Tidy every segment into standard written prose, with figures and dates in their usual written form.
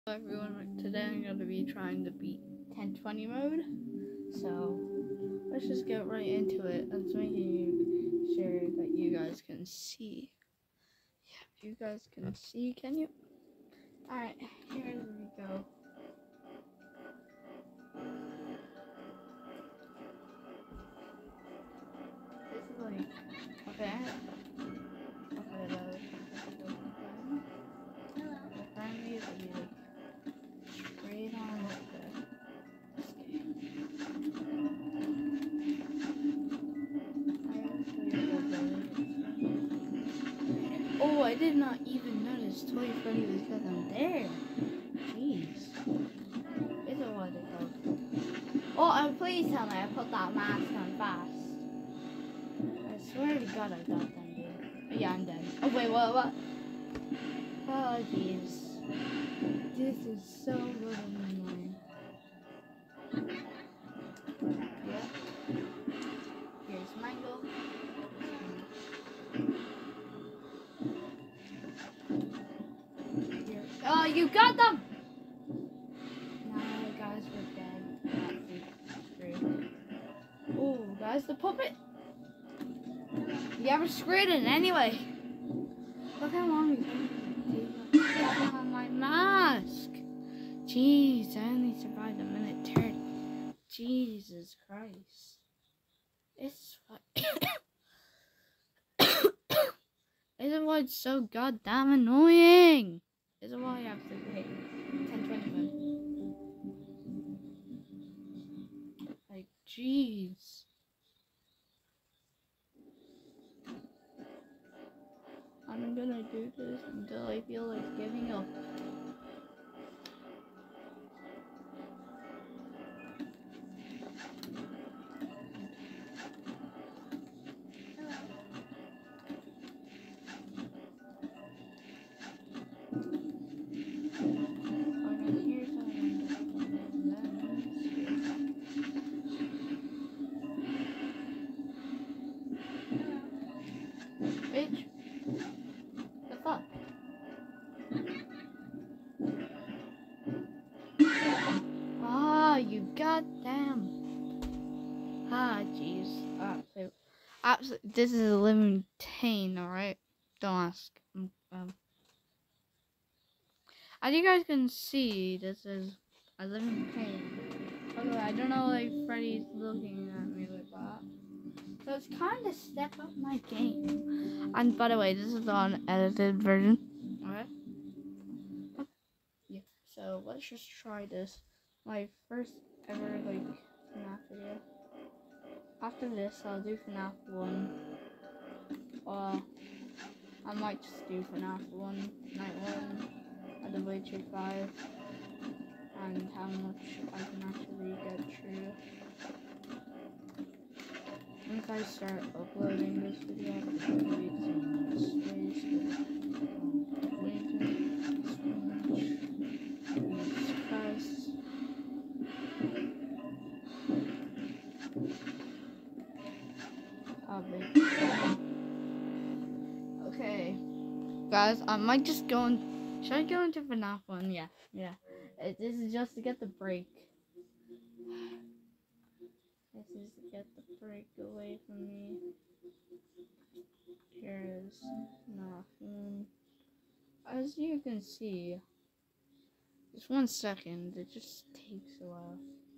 Hello everyone, today I'm going to be trying to beat 1020 mode, so let's just get right into it. Let's making sure that you guys can see. Yeah, you guys can see, can you? Alright, here we go. This is like, okay, apparently it'll be like straight on like that. Oh, I did not even notice Toy Freddy was because I'm there. Jeez. It's a what they called. Oh, please tell me I put that mask on fast. I swear to God I got them, dude. Yeah, I'm dead. Oh, wait, what? Oh, jeez. This is so annoying. Yeah. Here's Mango. Here. Oh, you got them! Nah, guys, we're dead. Oh, guys, the puppet. Yeah, we're screwed in anyway. Look how long it's taking on my mask. Jeez, I only survived a minute 30. Jesus Christ. This is why it's so goddamn annoying. This is why I have to hit 1020 mode. Like, jeez. I'm gonna do this until I feel like giving up. Bitch. The fuck? Ah, you goddamn. Ah, jeez. Absolute. This is a living pain, alright? Don't ask. As you guys can see, this is a living pain. By the way, I don't know if Freddy's looking at me like that. So it's kind of step up my game. And by the way, this is the unedited version. Alright? Yeah. So let's just try this. My first ever like FNAF video. After this, I'll do FNAF 1. I might just do FNAF 1, Night 1, and the Witcher 5, and how much I can actually get through. Once I start uploading this video, it's going to be too much space. Jesus Christ. Okay. Guys, I might just go in. Should I go into FNAF 1? Yeah. This is just to get the break. This is to get the break away from me. Here is nothing. As you can see, just 1 second. It just takes a while.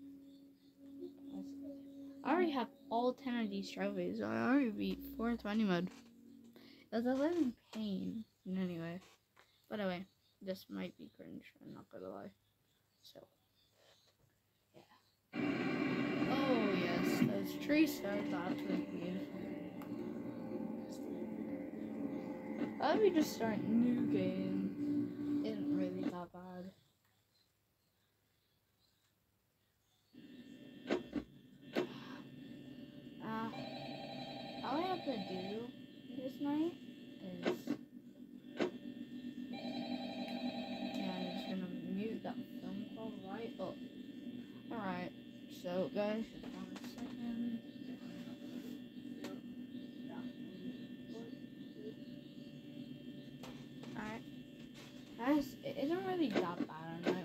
I already have all 10 of these trophies. So I already beat 420 mode. It was a living pain. Anyway. By the way, this might be cringe. I'm not gonna lie. So, yeah. Oh, yes. Those tree stars are absolutely beautiful. Let me just start a new game. Isn't really that bad. All I have to do this night is, yeah, I'm just gonna mute that film call right up. Alright, so guys, just 1 second. Alright. Guys, it isn't really that bad on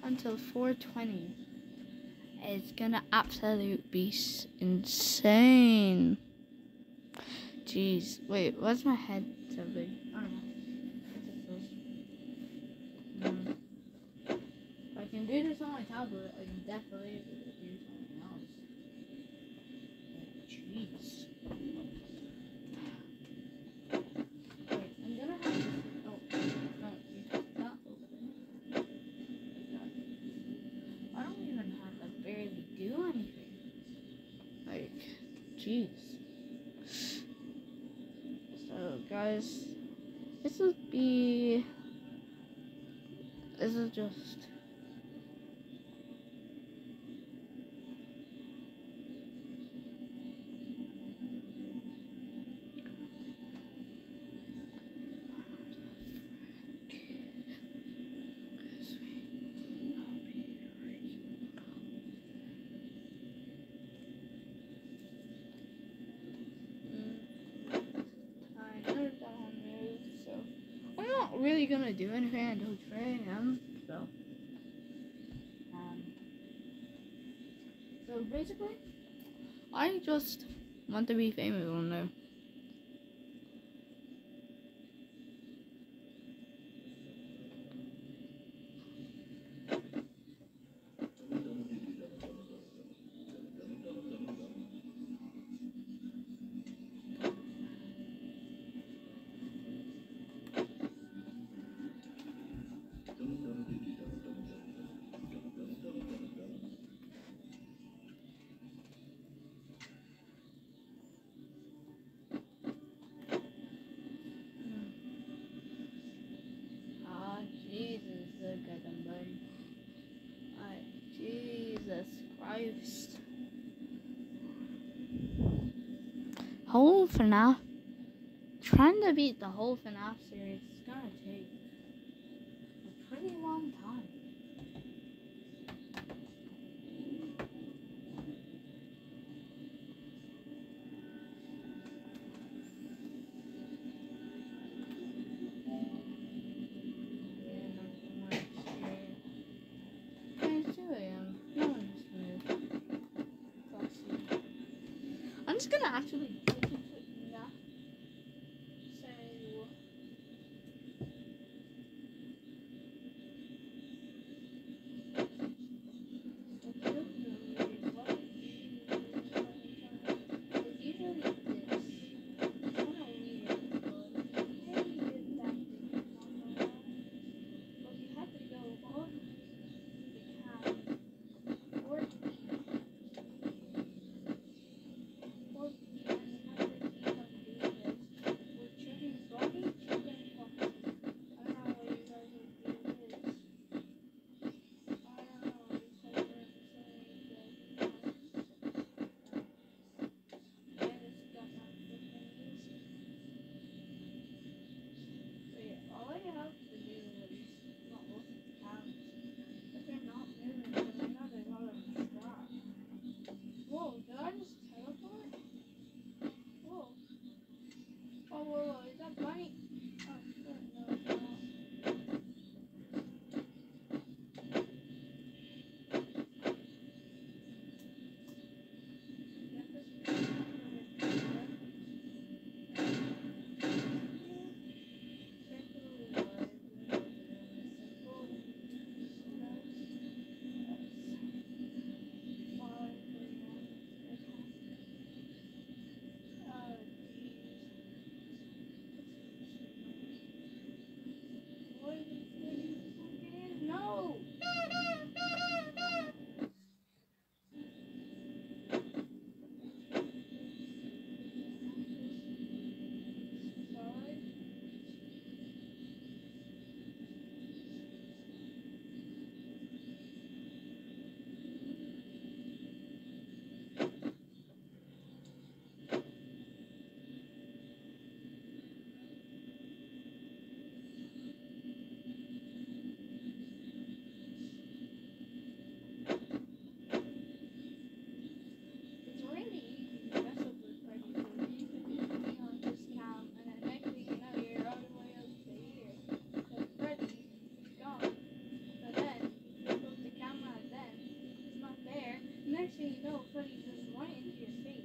until 4:20. It's gonna absolutely be insane. Jeez, wait, what's my head so big? I don't know. If I can do this on my tablet, I can definitely do something else. Jeez. Wait, I'm gonna have to. Oh, no, you took that over there. I don't even have to barely do anything. Like, jeez. So, guys, this will just. I'm not really gonna do anything until 3 a.m. So basically, I just want to be famous on there. Jesus, look at them, buddy. Jesus Christ. Whole FNAF. Trying to beat the whole FNAF series is gonna take a pretty long time. I'm just gonna actually take it to that. Actually, no, Freddy just right into your face.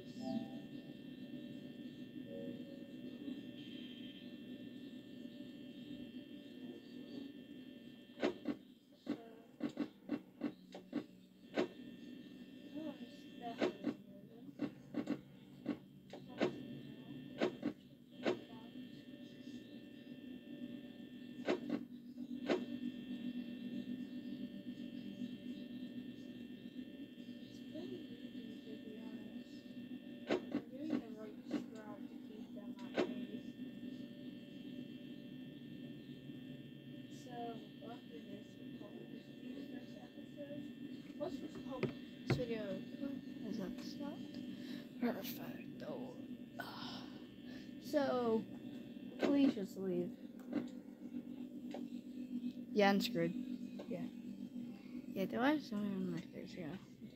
This video is up to start. Perfect. So, please just leave. Yeah, I'm screwed. Yeah. Yeah, do I have something on my face? Yeah.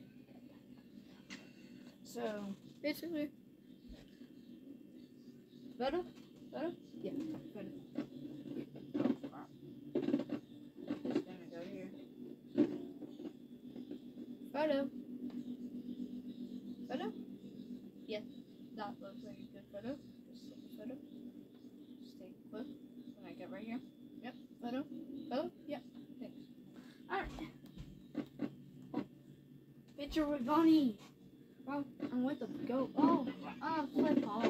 So, basically, better? Better? Yeah, better. Oh, crap. Just gonna go here. Photo. Photo? Yes, that looks like a good photo. Just take a photo. Just take a clip. When I get right here. Yep, photo. Photo? Yep, thanks. Alright. Oh, picture with Bonnie. Bro, I'm with the goat. Oh, flip off.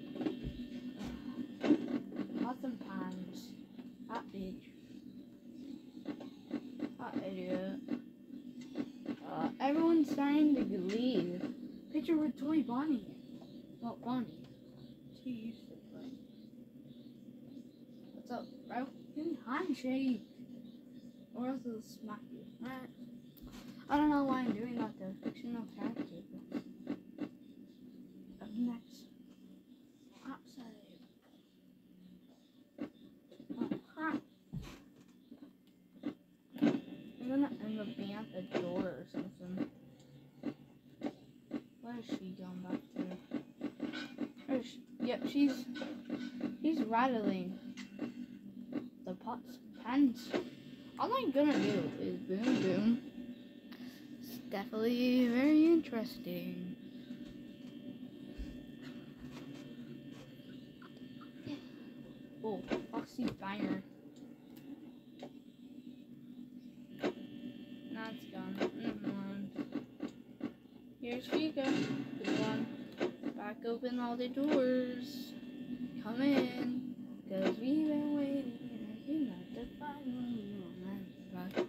Awesome times. That bitch. That idiot. Everyone's starting to leave. Picture with Toy Bonnie. Well, Bonnie. She used to play. What's up, bro? Give me a handshake. Or else it'll smack you. Alright. I don't know why I'm doing that though. Fictional character. Up next. Outside. Oh crap. I'm gonna end up being at the door or something. Where is she going back to? Where is she? Yep, she's rattling the pots and pans. All I'm gonna do is boom boom. It's definitely very interesting. Oh, Foxy Banger. Now it's gone. Never mind. Here she goes. Good one. Back open all the doors. Come in. Cause we've been waiting. And you know the final moment. Back.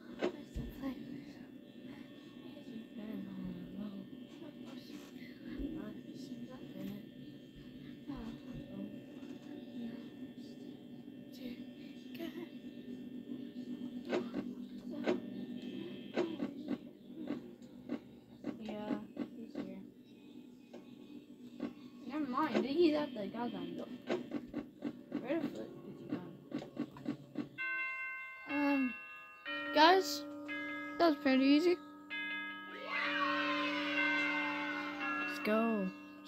Never mind, he's at the goddamn door. Where the flip is he going? Guys, that was pretty easy. Let's go.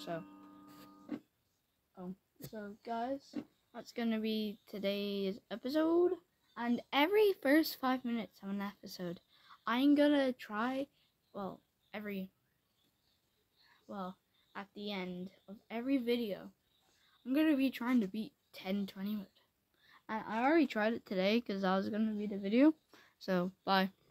So guys, that's gonna be today's episode. And every first 5 minutes of an episode, I'm gonna try, at the end of every video, I'm gonna be trying to beat 10-20 minutes. And I already tried it today because I was gonna beat the video. So, bye.